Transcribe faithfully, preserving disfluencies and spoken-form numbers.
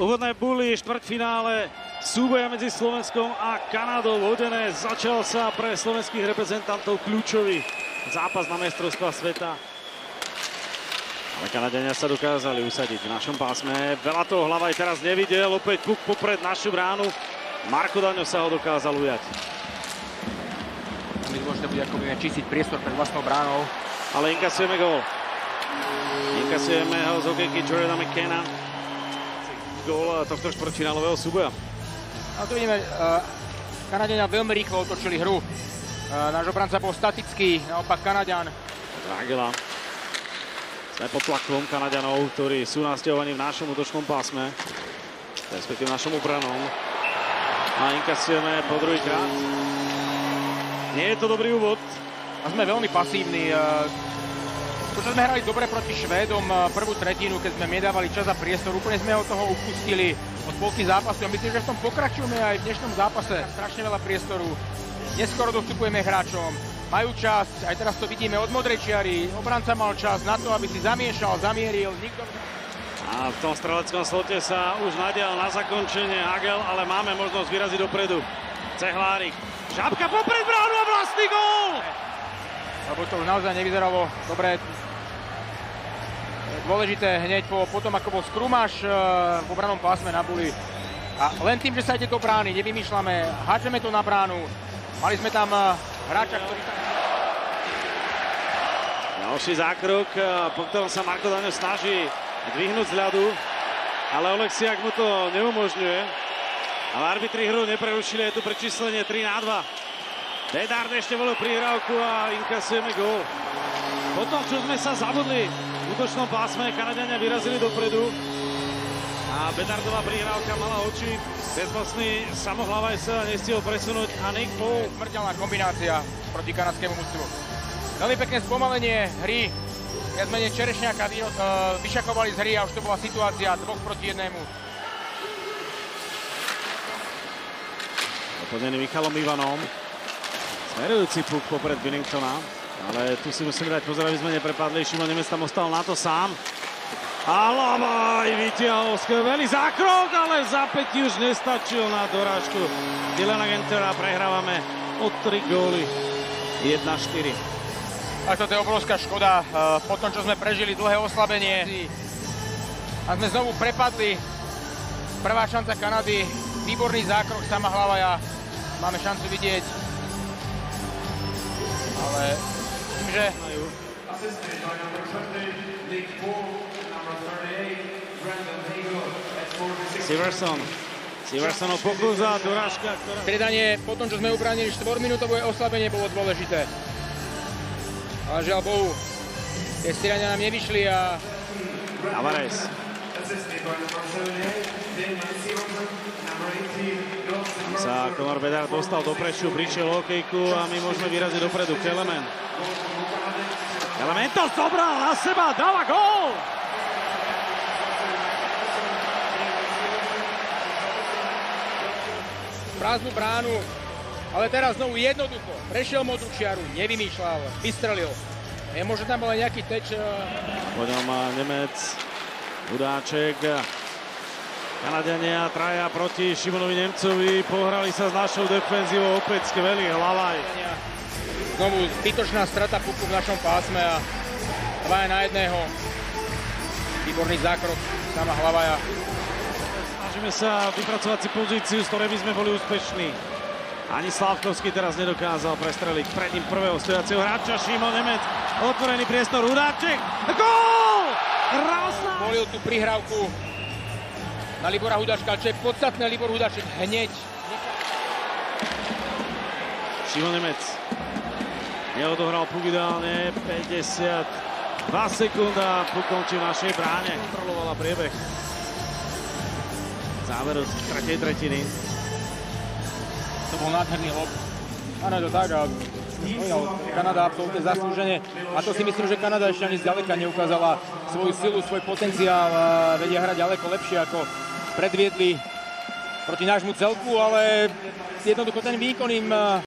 Úvodné buly štvrťfinále súboja medzi Slovenskom a Kanadou hodené. Začal sa pre slovenských reprezentantov kľúčový zápas na mestrovstvá sveta. Ale Kanadiania sa dokázali usadiť v našom pásme. Veľa toho hlava aj teraz nevidel. Opäť puk popred našu bránu. Marko Daňo sa ho dokázal ujať. My dôležité bude, ako budeme čistiť priestor pred vlastnou bránou. Ale inkasujeme gól. Inkasujeme ho z hokejky Jordana McKenna. Gól tohto štvrťfinálového súboja. A tu vidíme, uh, Kanadiania veľmi rýchlo otočili hru. Uh, náš obranca bol statický, naopak Kanadian. Dragela. Sme pod tlakom Kanadianov, ktorí sú nasťahovaní v našom útočnom pásme. Respektíve v našom obranom. A inkasujeme po druhýkrát. Nie je to dobrý úvod. A sme veľmi pasívni. Uh, To, že sme hrali dobre proti Švédom prvú tretinu, keď sme nedávali čas a priestor, úplne sme od toho upustili od polky zápasu. A myslím, že v tom pokračujeme aj v dnešnom zápase. Strašne veľa priestoru. Neskoro dostupujeme hráčom. Majú čas, aj teraz to vidíme od modrej čiary. Obranca mal čas na to, aby si zamiešal, zamieril. Nikto... A v tom streleckom slote sa už nadial na zakončenie Hagel, ale máme možnosť vyraziť dopredu. Cehlárik. Žabka popred bránu a vlastný gól! Lebo to už naozaj nevyzeralo dobre. Dôležité hneď po, potom, ako bol skrumáš v obranom pásme na buli. A len tým, že sa ide do brány, nevymýšľame, hádžeme to na bránu. Mali sme tam hráča, ktorý tam... Ďalší zákrok, po ktorom sa Marko Daňo snaží dvihnúť z ľadu, ale Oleksiak mu to neumožňuje. Ale arbitri hru neprerušili, je tu prečíslenie tri na dva. Bedard ešte volil prihrávku a inkasujeme gól. Potom, čo sme sa zabudli v útočnom pásme, Kanadiania vyrazili dopredu a Bedardová prihrávka mala oči. Bezmocný Samohlavaj sa nestihol presunúť a Nick Paul. Smrteľná kombinácia proti kanadskému mužstvu. Veľmi pekné spomalenie hry. Viac menej Čerešňáka vyšakovali z hry a už to bola situácia dvoch proti jednému. Doplnený Michalom Ivanom. Smerujúci puk popred Binningtona, ale tu si musíme dať pozor, aby sme neprepadli. Šimon Nemec tam ostal na to sám. A Lavaj vytiahol skvelý zákrok, ale v zápätí už nestačil na dorážku Dylana Gentera. Prehrávame o tri góly. jedna štyri. A toto je obrovská škoda. Po tom, čo sme prežili dlhé oslabenie a sme znovu prepadli. Prvá šanca Kanady, výborný zákrok Samohlavaja. Máme šancu vidieť. Ale tým, že... Siverson. Siversonov pokus a dorážka, ktorá... Stredanie po tom, čo sme ubránili štvorminútové oslabenie, bolo dôležité. Ale žiaľ Bohu, tie stredania nám nevyšli a... Tavares. Sa Conor Bedard dostal do preču, prišiel hokejku a my môžeme vyraziť dopredu. Kelemen. Kelemen to zobral na seba, dáva gól! Prázdnu bránu, ale teraz znovu jednoducho. Prešiel modrú čiaru, nevymýšľal, vystrelil. Je možno tam bol aj nejaký teč. Po ňom Nemec, Hudáček. Kanadiania traja proti Šimonovi Nemcovi. Pohrali sa s našou defenzívou. Opäť skvelý Hlavaj. Znovu zbytočná strata puku v našom pásme a dvaja na jedného. Výborný zákrok sama Hlavaja. Snažíme sa vypracovať si pozíciu, z ktorej by sme boli úspešní. Ani Slávkovský teraz nedokázal prestreliť pred ním prvého stojacieho hráča. Šimon Nemec. Otvorený priestor. Hudáček. Gól! Krásna! Volil tú prihrávku na Libora Hudáčka, čo je podstatné, Libor Hudáček hneď. Šimon Nemec neodohral puk ideálne, päťdesiatdva sekúnd a puk končí v našej bráne. Kontrolovala priebeh záveru z tretej tretiny. To bol nádherný lob. Áno, je to tak a Kanada absolútne zaslúžene. A to si myslím, že Kanada ešte ani zďaleka neukázala svoju silu, svoj potenciál. Vedia hrať ďaleko lepšie, ako predviedli proti nášmu celku, ale jednoducho ten výkon im